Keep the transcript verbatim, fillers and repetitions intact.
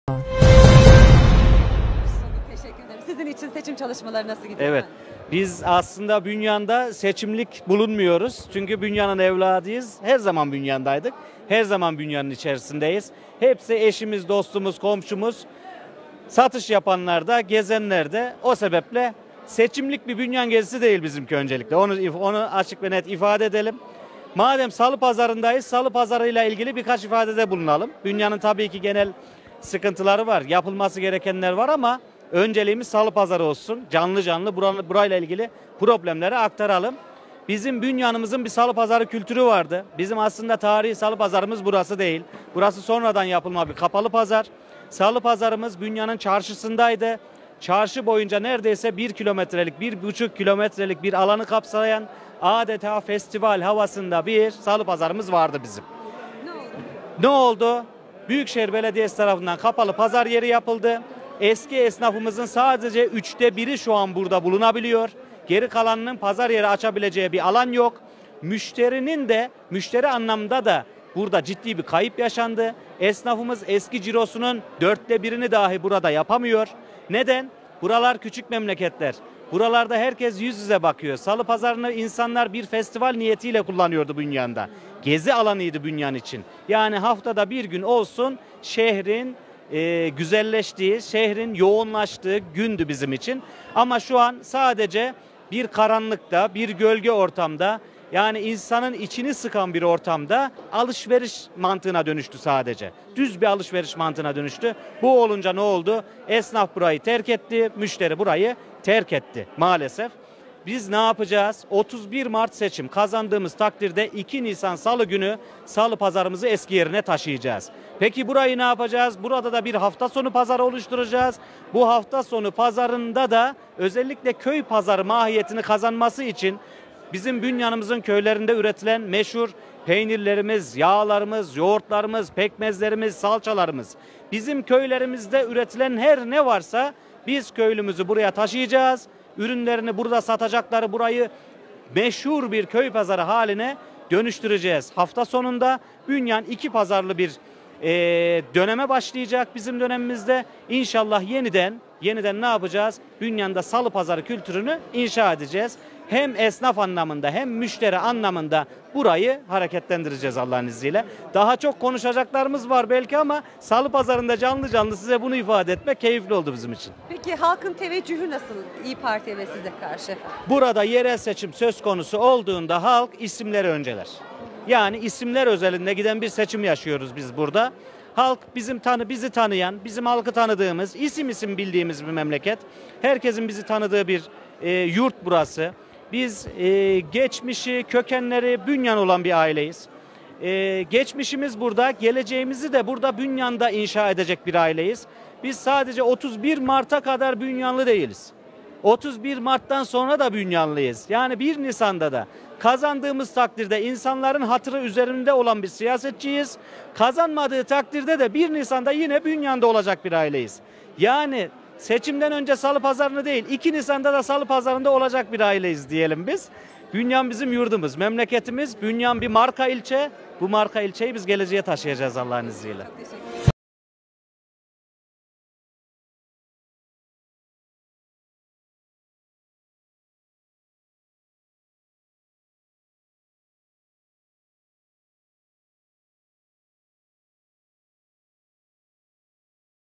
Teşekkür ederim. Sizin için seçim çalışmaları nasıl gidiyor? Evet. Biz aslında Bünyan'da seçimlik bulunmuyoruz. Çünkü Bünyan'ın evladıyız. Her zaman Bünyan'daydık. Her zaman Bünyan'ın içerisindeyiz. Hepsi eşimiz, dostumuz, komşumuz. Satış yapanlar da, gezenler de. O sebeple seçimlik bir Bünyan gezisi değil bizimki öncelikle. Onu, onu açık ve net ifade edelim. Madem Salı Pazarı'ndayız, Salı Pazarı'yla ilgili birkaç ifadede bulunalım. Bünyan'ın tabii ki genel sıkıntıları var. Yapılması gerekenler var ama önceliğimiz Salı Pazarı olsun. Canlı canlı buranın, burayla ilgili problemleri aktaralım. Bizim Bünyan'ımızın bir Salı Pazarı kültürü vardı. Bizim aslında tarihi Salı Pazarımız burası değil. Burası sonradan yapılma bir kapalı pazar. Salı Pazarımız Bünyan'ın çarşısındaydı. Çarşı boyunca neredeyse bir kilometrelik, bir buçuk kilometrelik bir alanı kapsayan adeta festival havasında bir Salı Pazarımız vardı bizim. Ne oldu? Ne oldu? Büyükşehir Belediyesi tarafından kapalı pazar yeri yapıldı. Eski esnafımızın sadece üçte biri şu an burada bulunabiliyor. Geri kalanının pazar yeri açabileceği bir alan yok. Müşterinin de, müşteri anlamda da burada ciddi bir kayıp yaşandı. Esnafımız eski cirosunun dörtte birini dahi burada yapamıyor. Neden? Buralar küçük memleketler. Buralarda herkes yüz yüze bakıyor. Salı Pazarı'nı insanlar bir festival niyetiyle kullanıyordu Bünyan'da. Gezi alanıydı Bünyan için. Yani haftada bir gün olsun şehrin e, güzelleştiği, şehrin yoğunlaştığı gündü bizim için. Ama şu an sadece bir karanlıkta, bir gölge ortamda, yani insanın içini sıkan bir ortamda alışveriş mantığına dönüştü sadece. Düz bir alışveriş mantığına dönüştü. Bu olunca ne oldu? Esnaf burayı terk etti, müşteri burayı terk etti maalesef. Biz ne yapacağız? otuz bir Mart seçim kazandığımız takdirde iki Nisan Salı günü Salı Pazarımızı eski yerine taşıyacağız. Peki burayı ne yapacağız? Burada da bir hafta sonu pazarı oluşturacağız. Bu hafta sonu pazarında da özellikle köy pazarı mahiyetini kazanması için bizim Bünyan'ımızın köylerinde üretilen meşhur peynirlerimiz, yağlarımız, yoğurtlarımız, pekmezlerimiz, salçalarımız, bizim köylerimizde üretilen her ne varsa biz köylümüzü buraya taşıyacağız. Ürünlerini burada satacakları burayı meşhur bir köy pazarı haline dönüştüreceğiz. Hafta sonunda Bünyan iki pazarlı bir e, döneme başlayacak bizim dönemimizde. İnşallah yeniden yeniden ne yapacağız? Bünyan'da Salı Pazarı kültürünü inşa edeceğiz. Hem esnaf anlamında hem müşteri anlamında burayı hareketlendireceğiz Allah'ın izniyle. Daha çok konuşacaklarımız var belki ama Salı Pazarı'nda canlı canlı size bunu ifade etmek keyifli oldu bizim için. Peki halkın teveccühü nasıl İyi Parti'ye ve size karşı? Burada yerel seçim söz konusu olduğunda halk isimleri önceler. Yani isimler özelinde giden bir seçim yaşıyoruz biz burada. Halk bizim tanı bizi tanıyan, bizim halkı tanıdığımız, isim isim bildiğimiz bir memleket. Herkesin bizi tanıdığı bir e, yurt burası. Biz e, geçmişi, kökenleri Bünyan olan bir aileyiz. E, geçmişimiz burada, geleceğimizi de burada Bünyan'da inşa edecek bir aileyiz. Biz sadece otuz bir Mart'a kadar Bünyanlı değiliz. otuz bir Mart'tan sonra da Bünyanlıyız. Yani bir Nisan'da da kazandığımız takdirde insanların hatırı üzerinde olan bir siyasetçiyiz. Kazanmadığı takdirde de bir Nisan'da yine Bünyan'da olacak bir aileyiz. Yani seçimden önce Salı Pazarı'nda değil, iki Nisan'da da Salı Pazarı'nda olacak bir aileyiz diyelim biz. Bünyan bizim yurdumuz, memleketimiz. Bünyan bir marka ilçe. Bu marka ilçeyi biz geleceğe taşıyacağız Allah'ın izniyle. Çok teşekkür ederim.